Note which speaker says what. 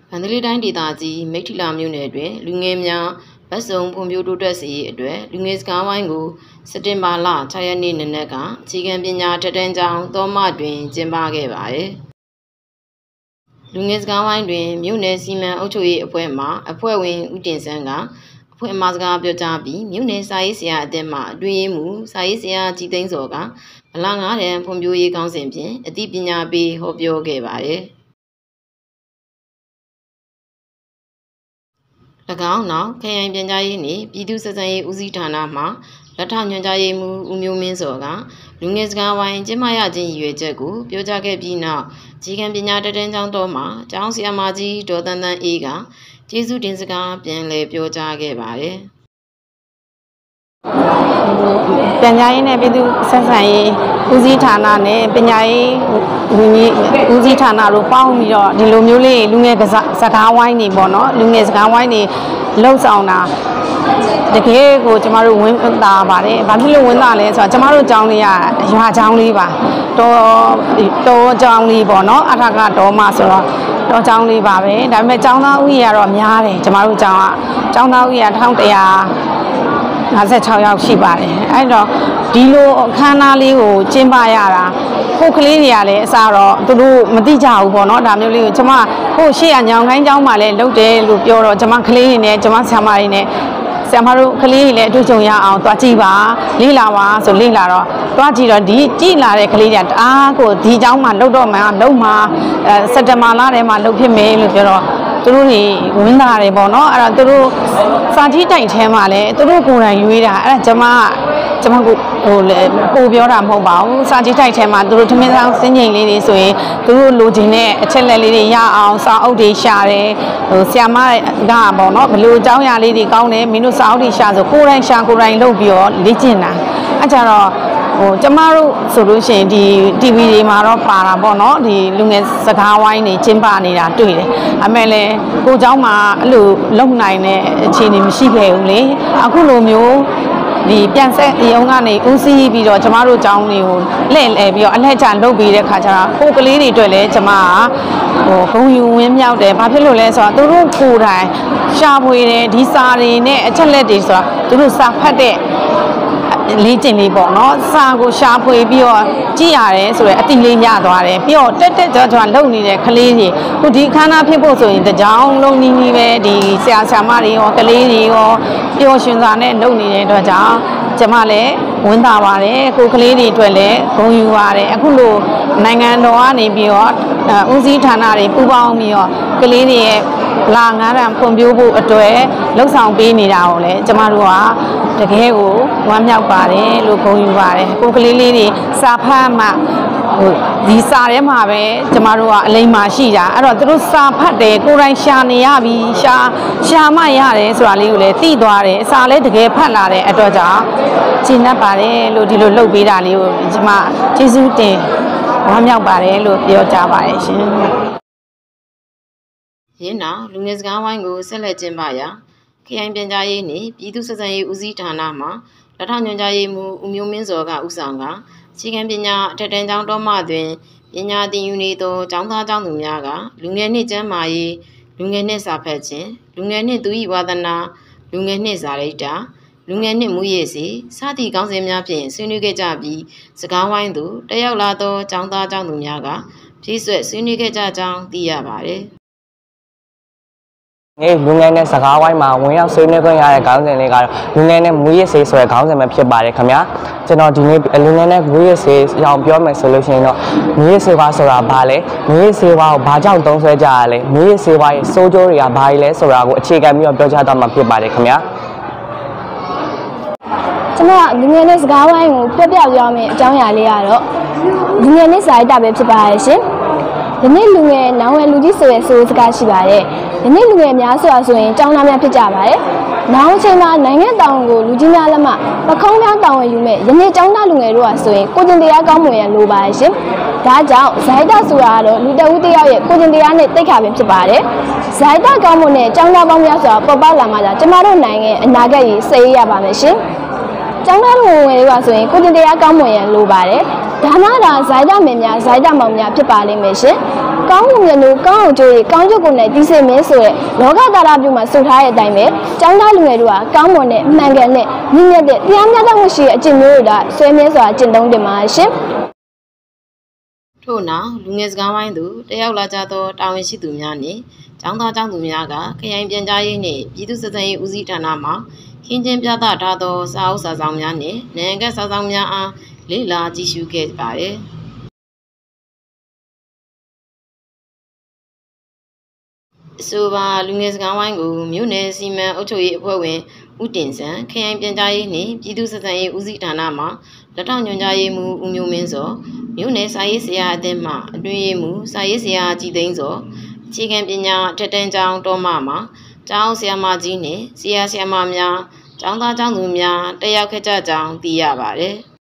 Speaker 1: မန္တလေးတိုင်းဒေသကြီးမိထီလာမြို့နယ်တွင်လူငယ်များဗတ်စုံဖွံ့ဖြိုးတိုးတက်စေရေးအတွက်လူငယ်စကားဝိုင်းကိုစက်တင်ဘာလ6 ရက်နေ့နံနက်ကအခြေခံပညာထက်တန်းကျောင်းသောမတွင်ကျင်းပခဲ့ပါတယ်။လူငယ်စကားဝိုင်းတွင်မြို့နယ်စီမံအုပ်ချုပ်ရေးအဖွဲ့မှအဖွဲ့ဝင်ဦးတင်ဆန်းကအဖွဲ့အမှာစကားပြောကြားပြီးမြို့နယ်စာရေးဆရာအသင်းမှအတွင်းရေးမှူးစာရေးဆရာကြည်သိန်းစောကဗလ9တန်းဖွံ့ဖြိုးရေးကောင်းစဉ်ဖြင့်အသိပညာပေးဟောပြောခဲ့ပါတယ်။၎င်းနောက်ခရိုင်ပြန်ကြားရေးနှင့်ပြည်သူ့ဆက်ဆံရေးဦးစီးဌာနမှလက်ထောက်ညွှန်ကြားရေးမှူးဦးမျိုးမင်းစောကလူငယ်စကားဝိုင်းကျင်းပရခြင်းရည်ရွယ်ချက်ကိုပြောကြားခဲ့ပြီးနောက်အခြေခံပညာတန်းကျောင်းတော်မှာကျောင်းဆရာမကြီးဒေါ်တန်းတန်းအေးကကျေးဇူးတင်စကားပြန်လည်ပြောကြားခဲ့ပါတယ်။
Speaker 2: ပြန်ကြားရေးနဲ့ပြည်သူ့ဆက်ဆံရေးဦးစီးဌာနနဲ့ပညာရေးဦးစီးဌာနတို့ပေါင်းပြီးတော့ဒီလိုမျိုးလေးလူငယ်စကားဝိုင်းနေပေါ့နော်လူငယ်စကားဝိုင်းနေလှုပ်ဆောင်တာတကယ်ကိုကျမတို့ဝင်းသာပါတယ်။ဘာဖြစ်လို့ဝင်းသာလဲဆိုတော့ကျမတို့ကျောင်းလေးကရွာကျောင်းလေးပါတော်ကျောင်းလေးပေါ့နော်အထကတော့မှဆိုတော့တော်ကျောင်းလေးပါပဲဒါပေမဲ့ကျောင်းသားဦးရေကတော့များတယ်ကျမတို့ကျောင်းကကျောင်းသားဦးရေ1156ယောက်ရှိပါတယ်အဲ့တော့ဒီလိုအခမ်းအနားလေးကိုကျင်းပရတာကိုကလေးတွေကလည်းအစားတော့သူတို့မသိကြဘူးပေါ့နော်ဒါမျိုးလေးကိုကျမကိုရှေ့ကညောင်ခိုင်းကျောင်းမှာလည်းလုပ်တယ်လို့ပြောတော့ကျမကလေးတွေနဲ့ကျမဆရာမတွေနဲ့ဆရာမတို့ကလေးတွေလည်းအတွေ့အကြုံရအောင်သွားကြည့်ပါလေ့လာပါဆိုလေ့လာတော့သွားကြည့်တော့ဒီကြည့်လာတဲ့ကလေးတွေတအားကိုဒီကျောင်းမှာလုပ်တော့မှလုပ်မှာစက်တဘာလထဲမှာလုပ်ဖြစ်မယ်လို့ပြောတော့သူတို့တွေဝင်းသားတယ်ပေါ့နော်အဲ့တော့သူတို့စာကြီးတိုင်ထဲမှာလည်းသူတို့ကိုယ်တိုင်ရွေးတာအဲ့ဒါကျမကိုပို့ပြောတာမဟုတ်ပါဘူးစာကြီးတိုင်ထဲမှာသူတို့ထမင်းဆောင်စင်းချိန်လေးတွေဆိုရင်သူတို့လိုချင်တဲ့အချက်လက်လေးတွေရအောင်စာအုပ်တွေရှာတယ်ဆရာမကပေါ့နော်ဘယ်လိုအကြောင်းအရာလေးတွေကောင်းတယ်မင်းတို့စာအုပ်တွေရှာဆိုကိုယ်တိုင်ရှာကိုယ်တိုင်လုပ်ပြီးတော့လေ့ကျင့်တာအဲ့ကြတော့ကျမတို့ဆိုလို့ရှိရင်ဒီ TV တွေမှာတော့ပါတာပေါ့နော်ဒီလူငယ်စကားဝိုင်းတွေကျင်းပနေတာတွေ့တယ်။အမေလည်းကိုเจ้าမှာအဲ့လိုလုံနိုင်တဲ့အခြေအနေမရှိခဲ့ဘူးလေ။အခုလိုမျိုးဒီပြန်ဆက်ရုံကနေဦးစီးပြီးတော့ကျမတို့เจ้าတွေကိုလှည့်လည်ပြီးတော့အလှည့်ကျလုပ်ပြီးတဲ့ခါကျတော့ကိုကလေးတွေအတွက်လည်းကျမကဂုဏ်ယူဝင်းမြောက်တယ်။ဘာဖြစ်လို့လဲဆိုတော့သူတို့ကိုယ်တိုင်ရှာဖွေတယ်ဒီစာတွေနဲ့အချက်လက်တွေဆိုတော့သူတို့စာဖတ်တဲ့လေးကျင်လေးပေါ့နော်စာကိုရှာဖွေပြီးတော့ကြည့်ရတယ်ဆိုရယ်အတိလေးရသွားတယ်ပြီးတော့တက်ကြွလုံနေတဲ့ကလေးတွေခုဒီခန်းသားဖြစ်ဖို့ဆိုရင်တကြောင်လုံးနီးနီးပဲဒီဆရာဆရာမတွေရောကလေးတွေရောပျော်ရွှင်စွာနဲ့လုပ်နေတဲ့အတွက်ကြောင့်ကျမလည်းဝန်တာပါတယ်ကိုကလေးတွေအတွက်လည်းဂုဏ်ယူပါတယ်အခုလိုနိုင်ငံတော်ကနေပြီးတော့ဦးစီးဌာနတွေပူးပေါင်းပြီးတော့ကလေးတွေရဲ့လာ9တန်းဖွံ့ဖြိုးဖို့အတွက်လှုပ်ဆောင်ပေးနေတာကိုလည်းကျမတို့ကတကယ်ကိုဝမ်းမြောက်ပါတယ်လို့ဂုဏ်ယူပါတယ်ကိုကလေးလေးတွေစာဖတ်မှဒီစာထဲမှာပဲကျမတို့ကအလိမ္မာရှိတာအဲ့တော့သူတို့စာဖတ်တယ်ကိုယ်တိုင်ရှာနေရပြီရှာမှရတယ်ဆိုတာလေးကိုလည်းသိသွားတယ်စာလည်းတကယ်ဖတ်လာတဲ့အတွက်ကြောင့်ကျင့်တတ်ပါတယ်လို့ဒီလိုလုပ်ပေးတာလေးကိုကျမကျေးဇူးတင်ဝမ်းမြောက်ပါတယ်လို့ပြောကြပါတယ်ရှင်
Speaker 1: ရင်းနောက်လူငယ်စကားဝိုင်းကိုဆက်လက်ကျင်းပရာခရိုင်ပြန်ကြားရေးနှင့်ပြည်သူ့ဆက်ဆံရေးဦးစီးဌာနမှလက်ထောက်ညွှန်ကြားရေးမှူးဦးမျိုးမင်းစောကဦးဆောင်ကအခြေခံပညာအထက်တန်းကျောင်းတော်မှတွင်ပညာသင်ယူနေသောကျောင်းသားကျောင်းသူများကလူငယ်နှင့်ကျန်းမာရေးလူငယ်နှင့်စာဖတ်ခြင်းလူငယ်နှင့်သူ၏ဝါသနာလူငယ်နှင့်ဇာတိတာလူငယ်နှင့်မူရေးစီစသည့်ကောင်းစဉ်များဖြင့်ဆွေးနွေးခဲ့ကြပြီးစကားဝိုင်းသို့တက်ရောက်လာသောကျောင်းသားကျောင်းသူများကဖြည့်ဆွက်ဆွေးနွေးခဲ့ကြကြောင်းသိရပါသည်
Speaker 3: လူငယ်နဲ့စကားဝိုင်းမှာဝင်ရောက်ဆွေးနွေးခွင့်ရတဲ့ခေါင်းစဉ်လေးကတော့လူငယ်နဲ့မူရစ်ဆေးဆိုတဲ့ခေါင်းစဉ်ပဲဖြစ်ပါတယ်ခင်ဗျာကျွန်တော်ဒီနေ့လူငယ်နဲ့မူရစ်ဆေးအကြောင်းပြောမယ်ဆိုလို့ရှိရင်တော့မူရစ်ဆေးဝါးဆိုတာဘာလဲမူရစ်ဆေးဝါးကိုဘာကြောင့်သုံးစွဲကြရလဲမူရစ်ဆေးဝါးရဲ့ဆိုးကျိုးတွေကဘာတွေလဲဆိုတာကိုအခြေခံပြီးတော့ပြောကြားသွားမှာဖြစ်ပါတယ်ခင်ဗျာ
Speaker 4: ကျွန်တော်လူငယ်နဲ့စကားဝိုင်းကိုပြပြပြောမယ်အကြောင်းအရာလေးကတော့လူငယ်နဲ့စာရေးတာပဲဖြစ်ပါရဲ့ရှင်ဒီနေ့လူငယ်နောင်ဝယ်လူကြီးဆိုရဲဆိုစကားရှိပါတယ်ဒီနေ့လူငယ်များဆိုတာဆိုရင်ကျောင်းသားများဖြစ်ကြပါတယ်နောင်အချိန်မှာနိုင်ငံတောင်ကိုလူကြီးများလက်မှပခုံးများတောင်ဝင်ယူမဲ့ယနေ့ကျောင်းသားလူငယ်တို့ကဆိုရင်ကိုကျင်တရားကောင်းမွန်ရန်လိုပါရဲ့ရှင်ဒါကြောင့်ဇိုက်တာဆိုတာကတော့လူတဝူတယောက်ရဲ့ကိုကျင်တရားနဲ့တိတ်ခါပင်ဖြစ်ပါတယ်ဇိုက်တာကောင်းမွန်တဲ့ကျောင်းသားပေါင်းများဆိုတာပေါ်ပေါက်လာမှသာကျမတို့နိုင်ငံအနာဂတ်ကြီးစိတ်ရပါမယ်ရှင်ကျောင်းသားလူငယ်တွေကဆိုရင်ကိုကျင်တရားကောင်းမွန်ရန်လိုပါတယ်ဒါမှသာဇိုက်တာမင်းများဇိုက်တာမောင်များဖြစ်ပါလိမ့်မယ်ရှင်ကောင်းမှုမြတ်လို့ကောင်းအောင်ကြိုးရကောင်းကျုပ်ကိုနဲ့တီးစိတ်မဲဆိုတဲ့လောကသားသားပြုမှာဆိုထားတဲ့အတိုင်းပဲကျောင်းသားလူငယ်တို့ကကောင်းမွန်တဲ့မှန်ကန်တဲ့မြင့်မြတ်တဲ့တရားမျှတမှုရှိတဲ့အကျင့်မျိုးတွေကဆွဲမြဲစွာကျင့်သုံးတင်ပါရှင်
Speaker 1: ထို့နောက်လူငယ်စကားဝိုင်းသို့တက်ရောက်လာကြသောတာဝန်ရှိသူများနှင့်ကျောင်းသားကျောင်းသူများကခရိုင်ပြန်ကြားရေးနှင့်ပြည်သူ့စစ်ဆင်ရေးဦးစီးဌာနမှခင်းကျင်းပြသထားသောစာအုပ်စာဆောင်များနှင့်နိုင်ငံစာဆောင်များအားလေ့လာကြည့်ရှုခဲ့ပါသည်အဆိုပါလူငယ်စကားဝိုင်းကိုမြို့နယ်စီမံအုပ်ချုပ်ရေးအဖွဲ့ဝင်ဦးတင်စံခရိုင်ပြန်ကြားရေးနှင့်ပြည်သူ့စစ်ဆင်ရေးဦးစီးဌာနမှလက်ထောက်ညွှန်ကြားရေးမှူးဦးမျိုးမင်းစောမြို့နယ်စာရေးဆရာအသင်းမှအတွင်းရေးမှူးစာရေးဆရာကြည်သိန်းစောအခြေခံပညာထက်တန်းကျောင်းတော်မှကျောင်းဆရာမကြီးနှင့်ဆရာဆရာမများကျောင်းသားကျောင်းသူများတက်ရောက်ခဲ့ကြကြောင်းသိရပါတယ်။